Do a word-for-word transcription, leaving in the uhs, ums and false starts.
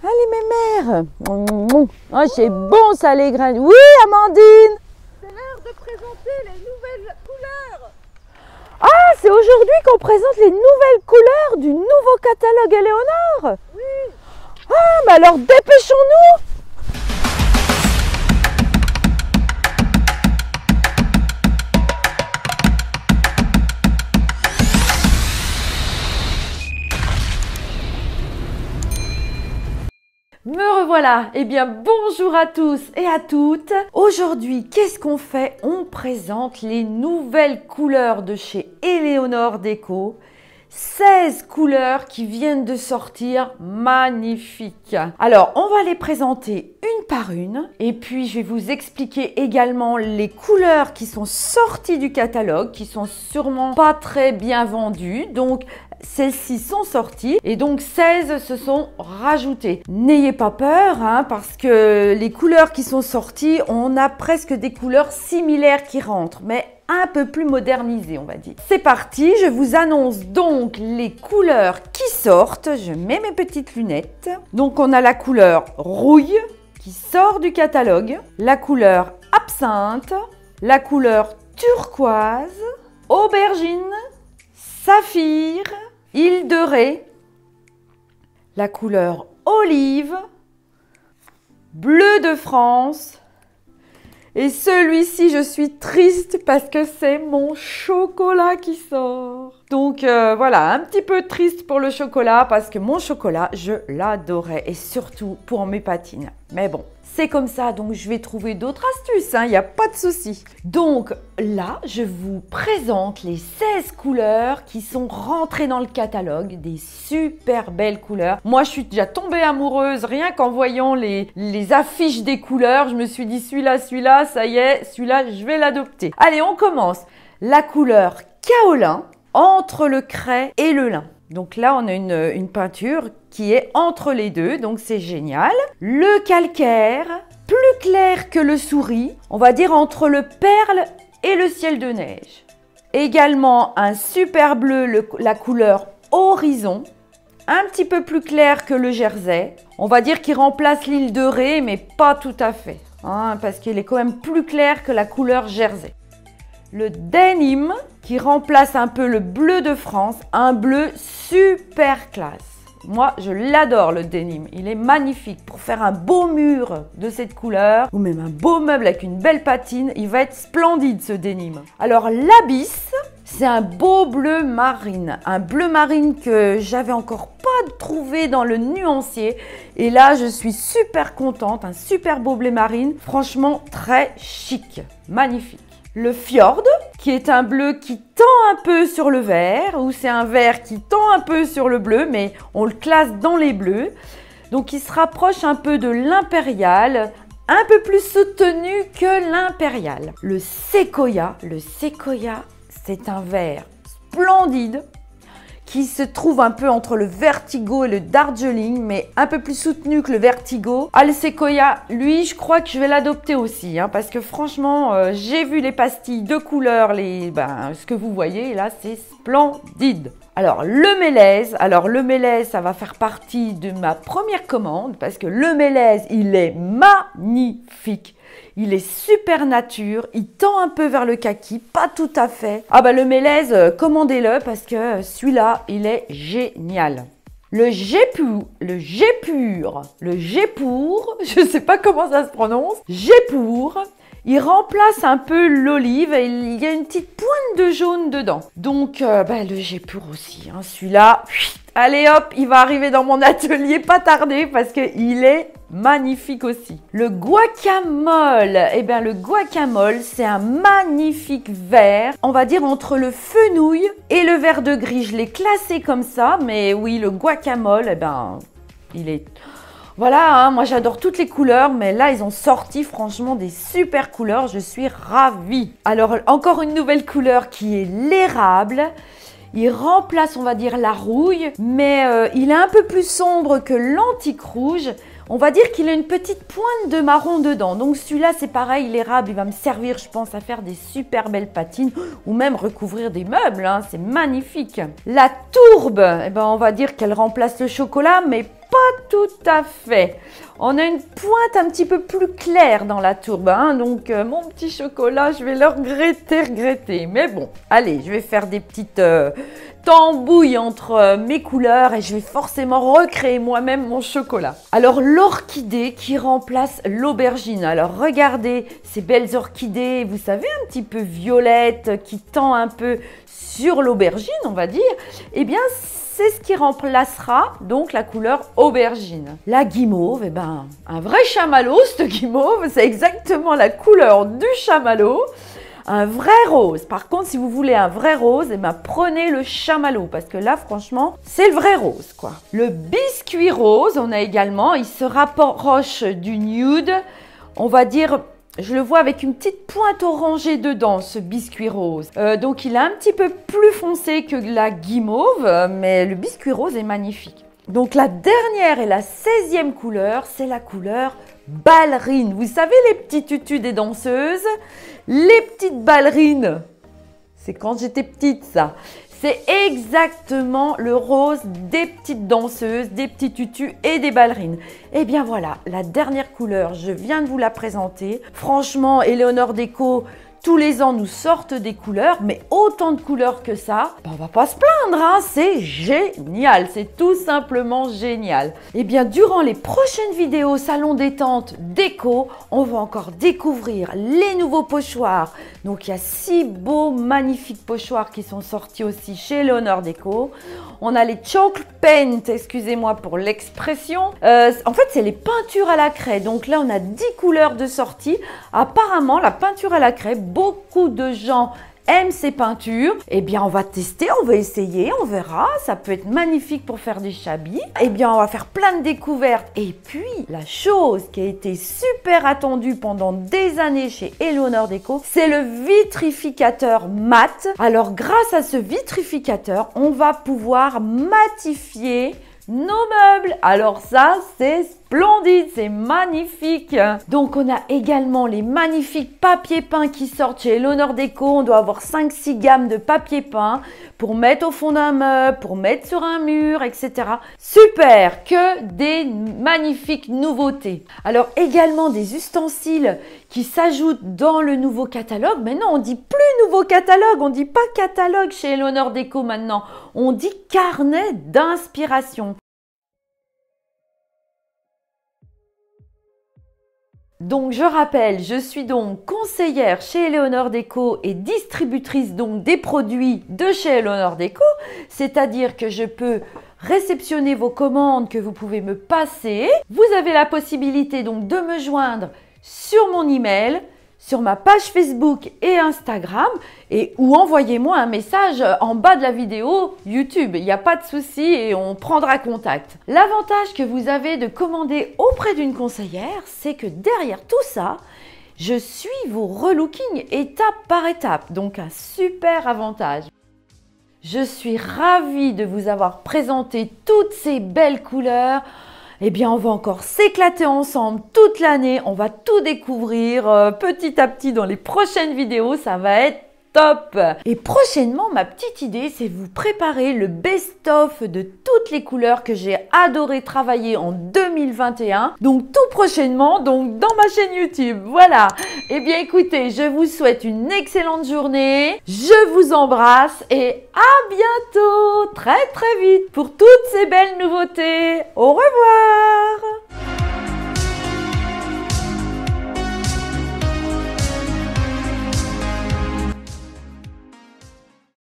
Allez, mes mères. Oh, c'est bon ça, les graines. Oui, Amandine. C'est l'heure de présenter les nouvelles couleurs. Ah, c'est aujourd'hui qu'on présente les nouvelles couleurs du nouveau catalogue Éléonore. Oui. Ah, mais alors dépêchons-nous. Me revoilà. Eh bien, bonjour à tous et à toutes. Aujourd'hui, qu'est-ce qu'on fait? On présente les nouvelles couleurs de chez Éléonore Déco. seize couleurs qui viennent de sortir, magnifiques. Alors, on va les présenter une par une. Et puis, je vais vous expliquer également les couleurs qui sont sorties du catalogue, qui sont sûrement pas très bien vendues. Donc, celles-ci sont sorties et donc seize se sont rajoutées. N'ayez pas peur hein, parce que les couleurs qui sont sorties, on a presque des couleurs similaires qui rentrent, mais un peu plus modernisées, on va dire. C'est parti, je vous annonce donc les couleurs qui sortent. Je mets mes petites lunettes. Donc on a la couleur rouille qui sort du catalogue, la couleur absinthe, la couleur turquoise, aubergine, saphir, île de Ré, la couleur olive, bleu de France et celui-ci je suis triste parce que c'est mon chocolat qui sort. Donc euh, voilà, un petit peu triste pour le chocolat parce que mon chocolat je l'adorais et surtout pour mes patines. Mais bon, c'est comme ça, donc je vais trouver d'autres astuces, il n'y a pas de souci. Donc là, je vous présente les seize couleurs qui sont rentrées dans le catalogue, des super belles couleurs. Moi, je suis déjà tombée amoureuse rien qu'en voyant les, les affiches des couleurs. Je me suis dit, celui-là, celui-là, ça y est, celui-là, je vais l'adopter. Allez, on commence. La couleur kaolin, entre le craie et le lin. Donc là, on a une, une peinture qui est entre les deux, donc c'est génial. Le calcaire, plus clair que le souris, on va dire entre le perle et le ciel de neige. Également un super bleu, le, la couleur horizon, un petit peu plus clair que le jersey. On va dire qu'il remplace l'île de Ré, mais pas tout à fait, hein, parce qu'il est quand même plus clair que la couleur jersey. Le denim qui remplace un peu le bleu de France, un bleu super classe. Moi, je l'adore le denim, il est magnifique. Pour faire un beau mur de cette couleur, ou même un beau meuble avec une belle patine, il va être splendide ce denim. Alors l'abysse, c'est un beau bleu marine, un bleu marine que j'avais encore pas trouvé dans le nuancier. Et là, je suis super contente, un super beau bleu marine, franchement très chic, magnifique. Le fjord, qui est un bleu qui tend un peu sur le vert, ou c'est un vert qui tend un peu sur le bleu, mais on le classe dans les bleus. Donc il se rapproche un peu de l'impérial, un peu plus soutenu que l'impérial. Le séquoia, le séquoia, c'est un vert splendide, qui se trouve un peu entre le vertigo et le darjeeling, mais un peu plus soutenu que le vertigo. Ah, le séquoia, lui, je crois que je vais l'adopter aussi, hein, parce que franchement, euh, j'ai vu les pastilles de couleurs, les, ben, ce que vous voyez, là, c'est splendide. Alors, le mélèze, alors le mélèze, ça va faire partie de ma première commande, parce que le mélèze, il est magnifique. Il est super nature, il tend un peu vers le kaki, pas tout à fait. Ah bah le mélèze, euh, commandez-le parce que celui-là, il est génial. Le Gépur, le Gépur, le Gépour, je ne sais pas comment ça se prononce, Gépour, il remplace un peu l'olive et il y a une petite pointe de jaune dedans. Donc euh, bah, le Gépour aussi, hein, celui-là, allez hop, il va arriver dans mon atelier, pas tarder parce qu'il est magnifique aussi. Le guacamole, eh bien le guacamole, c'est un magnifique vert, on va dire entre le fenouil et le vert de gris. Je l'ai classé comme ça, mais oui, le guacamole, eh ben, il est... Voilà, hein, moi j'adore toutes les couleurs, mais là ils ont sorti franchement des super couleurs, je suis ravie. Alors encore une nouvelle couleur qui est l'érable. Il remplace, on va dire, la rouille, mais euh, il est un peu plus sombre que l'antique rouge. On va dire qu'il a une petite pointe de marron dedans. Donc celui-là, c'est pareil, l'érable, il va me servir, je pense, à faire des super belles patines ou même recouvrir des meubles. Hein, c'est magnifique. La tourbe, eh ben, on va dire qu'elle remplace le chocolat, mais pas tout à fait. On a une pointe un petit peu plus claire dans la tourbe, hein, donc euh, mon petit chocolat, je vais le regretter, regretter. Mais bon, allez, je vais faire des petites euh, tambouilles entre euh, mes couleurs et je vais forcément recréer moi-même mon chocolat. Alors, l'orchidée qui remplace l'aubergine. Alors, regardez ces belles orchidées, vous savez, un petit peu violette, qui tend un peu sur l'aubergine, on va dire. Eh bien, c'est ce qui remplacera donc la couleur aubergine. La guimauve, eh ben, un vrai chamallow, cette guimauve, c'est exactement la couleur du chamallow. Un vrai rose. Par contre, si vous voulez un vrai rose, eh ben, prenez le chamallow parce que là, franchement, c'est le vrai rose, quoi. Le biscuit rose, on a également, il se rapproche du nude. On va dire, je le vois avec une petite pointe orangée dedans, ce biscuit rose. Euh, donc, il est un petit peu plus foncé que la guimauve, mais le biscuit rose est magnifique. Donc, la dernière et la seizième couleur, c'est la couleur ballerine. Vous savez, les petits tutus des danseuses, les petites ballerines, c'est quand j'étais petite, ça. C'est exactement le rose des petites danseuses, des petits tutus et des ballerines. Et bien voilà, la dernière couleur, je viens de vous la présenter. Franchement, Eleonore Déco, tous les ans, nous sortent des couleurs, mais autant de couleurs que ça, ben on va pas se plaindre, hein, c'est génial, c'est tout simplement génial. Et bien, durant les prochaines vidéos Salon Détente Déco, on va encore découvrir les nouveaux pochoirs. Donc, il y a six beaux, magnifiques pochoirs qui sont sortis aussi chez Eleonore Déco. On a les chalk paint, excusez-moi pour l'expression. Euh, en fait, c'est les peintures à la craie. Donc là, on a dix couleurs de sortie. Apparemment, la peinture à la craie, beaucoup de gens aiment ces peintures. Eh bien, on va tester, on va essayer, on verra. Ça peut être magnifique pour faire des chablis. Eh bien, on va faire plein de découvertes. Et puis, la chose qui a été super attendue pendant des années chez Eleonore Déco, c'est le vitrificateur mat. Alors, grâce à ce vitrificateur, on va pouvoir matifier nos meubles. Alors ça, c'est splendide, c'est magnifique. Donc, on a également les magnifiques papiers peints qui sortent chez Eleonore Déco. On doit avoir cinq six gammes de papier peint pour mettre au fond d'un meuble, pour mettre sur un mur, et cetera. Super, que des magnifiques nouveautés. Alors, également des ustensiles qui s'ajoutent dans le nouveau catalogue. Mais non, on dit plus nouveau catalogue, on dit pas catalogue chez Eleonore Déco maintenant. On dit carnet d'inspiration. Donc, je rappelle, je suis donc conseillère chez Eleonore Déco et distributrice donc des produits de chez Eleonore Déco, c'est-à-dire que je peux réceptionner vos commandes que vous pouvez me passer. Vous avez la possibilité donc de me joindre sur mon email, sur ma page Facebook et Instagram, et ou envoyez-moi un message en bas de la vidéo YouTube. Il n'y a pas de souci et on prendra contact. L'avantage que vous avez de commander auprès d'une conseillère, c'est que derrière tout ça, je suis vos relooking étape par étape. Donc un super avantage. Je suis ravie de vous avoir présenté toutes ces belles couleurs. Eh bien, on va encore s'éclater ensemble toute l'année. On va tout découvrir euh, petit à petit dans les prochaines vidéos. Ça va être top! Et prochainement, ma petite idée, c'est vous préparer le best-of de toutes les couleurs que j'ai adoré travailler en deux mille vingt et un. Donc, tout prochainement, donc dans ma chaîne YouTube. Voilà! Eh bien, écoutez, je vous souhaite une excellente journée. Je vous embrasse et à bientôt, très très vite, pour toutes ces belles nouveautés. Au revoir!